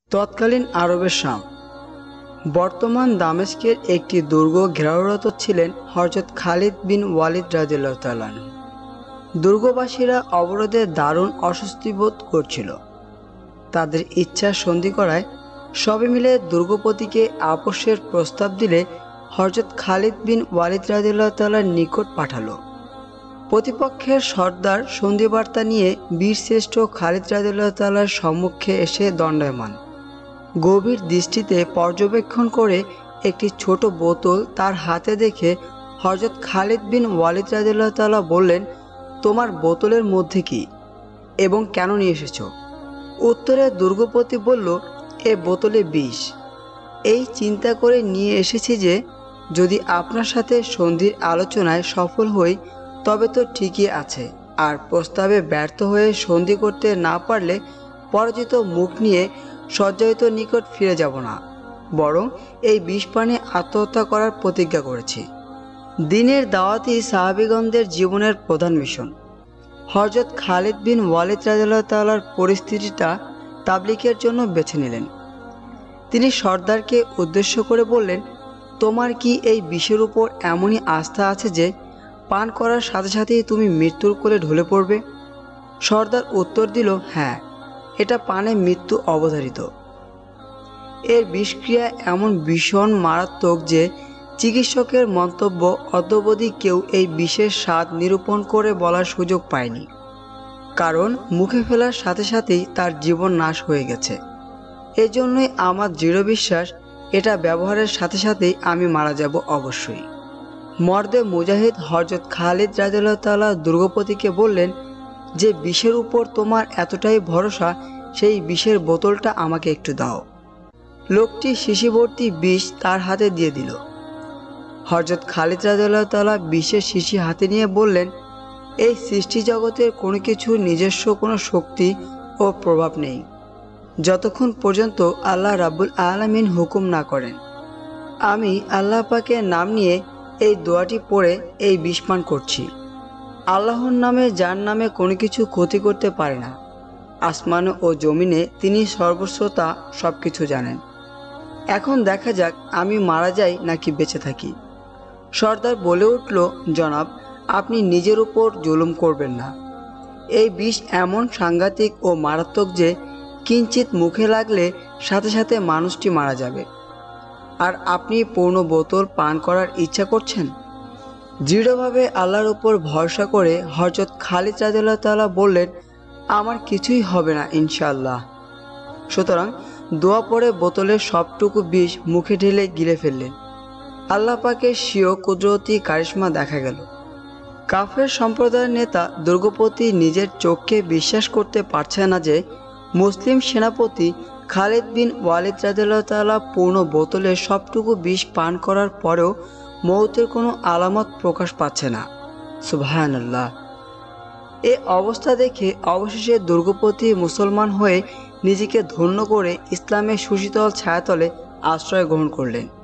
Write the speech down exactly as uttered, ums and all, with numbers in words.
তৎকালীন আরবের শাম বর্তমান দামেস্কের একটি দুর্গ ঘেরাওরত ছিলেন হযরত খালিদ বিন ওয়ালিদ রাদিয়াল্লাহু তাআলা আনহু। দুর্গবাসীরা অবরোধে দারুণ অস্বস্তি বোধ করছিল। তাদের ইচ্ছা সন্ধি করায় সবাই মিলে দুর্গপতিকে আপোষের প্রস্তাব দিলে হযরত খালিদ বিন ওয়ালিদ রাদিয়াল্লাহু তাআলার নিকট পাঠালো। প্রতিপক্ষের সর্দার সন্ধিবার্তা নিয়ে বীরশ্রেষ্ঠ খালিদ রাদিয়াল্লাহু তাআলার সম্মুখে এসে দণ্ডায়মান। গভীর দৃষ্টিতে পর্যবেক্ষণ করে একটি ছোট বোতল তার হাতে দেখে হযরত খালিদ বিন ওয়ালিদ রাদিয়াল্লাহু তাআলা বললেন, তোমার বোতলের মধ্যে কি এবং কেন নিয়ে এসেছো? উত্তরে দুর্গপতি বলল, এ বোতলে বিষ। এই চিন্তা করে নিয়ে এসেছি যে যদি আপনার সাথে সন্ধির আলোচনায় সফল হই তবে তো ঠিকই আছে, আর প্রস্তাবে ব্যর্থ হয়ে সন্ধি করতে না পারলে পরাজিত মুখ নিয়ে সজ্জায়িত নিকট ফিরে যাব না, বরং এই বিষ পানে আত্মহত্যা করার প্রতিজ্ঞা করেছি। দিনের দাওয়াতই সাহাবীগণদের জীবনের প্রধান মিশন। হযরত খালিদ বিন ওয়ালিদ রাদিয়াল্লাহু তাআলার পরিস্থিতিটা তাবলীগের জন্য বেছে নিলেন। তিনি সর্দারকে উদ্দেশ্য করে বললেন, তোমার কি এই বিষের উপর এমনই আস্থা আছে যে পান করার সাথে সাথেই তুমি মৃত্যুর কোলে ঢলে পড়বে? সর্দার উত্তর দিল, হ্যাঁ, এটা পানে মৃত্যু অবধারিত। এর বিষক্রিয়া এমন ভীষণ মারাত্মক যে চিকিৎসকের মন্তব্য অদ্যাবধি কেউ এই বিষের স্বাদ নিরূপণ করে বলার সুযোগ পায়নি, কারণ মুখে ফেলার সাথে সাথেই তার জীবন নাশ হয়ে গেছে। এজন্যই আমার দৃঢ় বিশ্বাস এটা ব্যবহারের সাথে সাথেই আমি মারা যাব অবশ্যই। মর্দে মুজাহিদ হযরত খালিদ রাদিয়াল্লাহু তাআলা দুর্গপতিকে বললেন, যে বিষের উপর তোমার এতটাই ভরসা সেই বিষের বোতলটা আমাকে একটু দাও। লোকটি শিশিভর্তি বিষ তার হাতে দিয়ে দিল। হযরত খালিদ রাদিয়াল্লাহু তাআলা বিষের শিশি হাতে নিয়ে বললেন, এই সৃষ্টি জগতের কোনো কিছুর নিজস্ব কোনো শক্তি ও প্রভাব নেই যতক্ষণ পর্যন্ত আল্লাহ রাব্বুল আলামিন হুকুম না করেন। আমি আল্লাহ পাকের নাম নিয়ে এই দোয়াটি পড়ে এই বিষ পান করছি। আল্লাহর নামে, যার নামে কোনো কিছু ক্ষতি করতে পারে না, আসমান ও জমিনে তিনি সর্বশ্রোতা, সব কিছু জানেন। এখন দেখা যাক আমি মারা যাই নাকি বেঁচে থাকি। সর্দার বলে উঠল, জনাব, আপনি নিজের উপর জুলুম করবেন না। এই বিষ এমন সাংঘাতিক ও মারাত্মক যে কিঞ্চিত মুখে লাগলে সাথে সাথে মানুষটি মারা যাবে। আর আপনি পূর্ণ বোতল পান করার ইচ্ছা করছেন? দৃঢ়ভাবে আল্লাহর উপর ভরসা করে হযরত খালিদ রাদিয়াল্লাহু তাআলা বললেন, আমার কিছুই হবে না ইনশাআল্লাহ। সুতরাং দোয়া পড়ে বোতলের সবটুকু বিষ মুখে ঢেলে গিলে ফেললেন। আল্লাহ পাকের স্বীয় কুদরতি কারিশমা দেখা গেল। কাফের সম্প্রদায়ের নেতা দুর্গপতি নিজের চোখকে বিশ্বাস করতে পারছে না যে মুসলিম সেনাপতি খালিদ বিন ওয়ালিদ রাদিয়াল্লাহু তাআলা পূর্ণ বোতলের সবটুকু বিষ পান করার পরেও মৌতের কোনো আলামত প্রকাশ পাচ্ছে না। সুবহানাল্লাহ। এ অবস্থা দেখে অবশেষে দুর্গপতি মুসলমান হয়ে নিজেকে ধন্য করে ইসলামের সুশীতল ছায়াতলে আশ্রয় গ্রহণ করলেন।